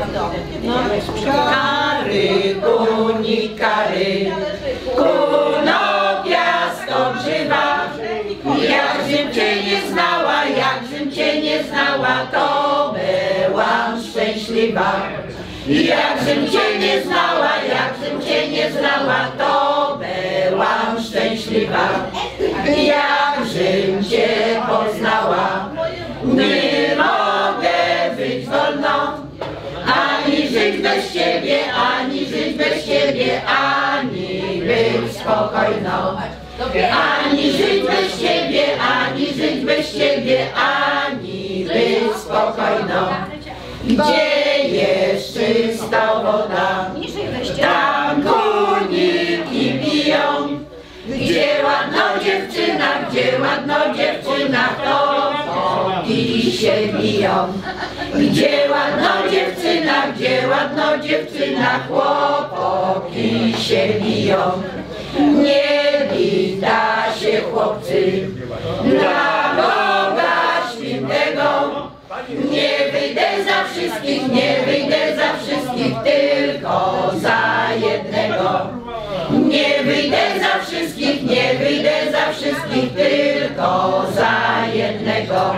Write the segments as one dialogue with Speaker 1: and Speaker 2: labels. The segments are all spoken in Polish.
Speaker 1: Kary, kary, konopia grzywa. Jakżem cię nie znała, jakżem cię nie znała, to byłam szczęśliwa. Jakżem cię nie znała, jakżem cię nie znała, to byłam szczęśliwa. Jakżem cię poznała, nie mogę być wolną. Ani żyć bez ciebie, ani żyć bez ciebie, ani być spokojną. Ani żyć bez ciebie, ani żyć bez ciebie, ani być spokojną. Gdzie jest czysta woda, tam koniki piją. Gdzie ładna dziewczyna, to i się biją. Gdzie ładna dziewczyna, chłopaki się biją. Nie wita się chłopcy na Boga Świętego. Nie wyjdę za wszystkich, nie wyjdę za wszystkich, tylko za jednego. Nie wyjdę za wszystkich, nie wyjdę za wszystkich, tylko za jednego.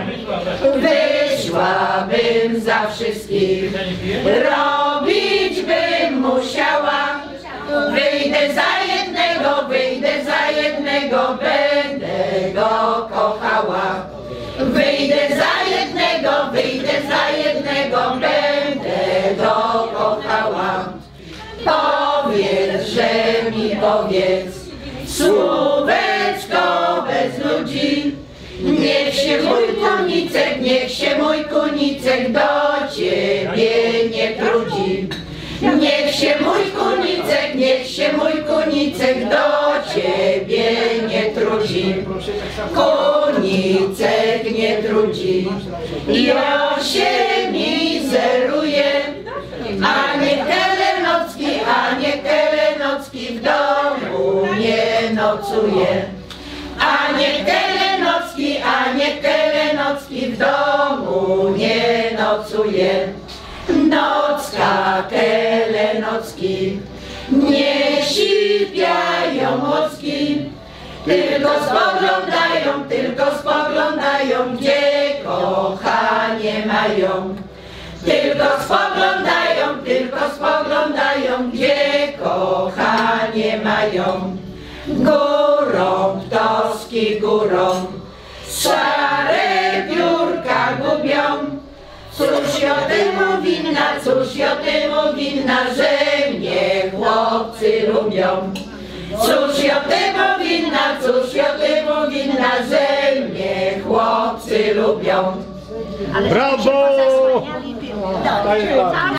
Speaker 1: Wyszłabym za wszystkich, robić bym musiała. Wyjdę za jednego, będę go kochała. Wyjdę za jednego, będę go kochała. Powiedz, że mi powiedz, słóweczko bez ludzi. Niech się mój kunicek do ciebie nie trudzi. Niech się mój kunicek do ciebie nie trudzi. Kunicek nie trudzi i on się mizeruje. A niech Telenocki w domu nie nocuje. A niech Telenocki w domu nie nocuje. Nocka, Telenocki, nie sipiają mocki, tylko spoglądają, gdzie kochanie mają. Tylko spoglądają, gdzie kochanie mają. Górą, ptoski górą, szare piórka gubią. Cóż ja temu winna, że mnie chłopcy lubią. Cóż ja temu winna, że mnie chłopcy lubią.
Speaker 2: Brawo!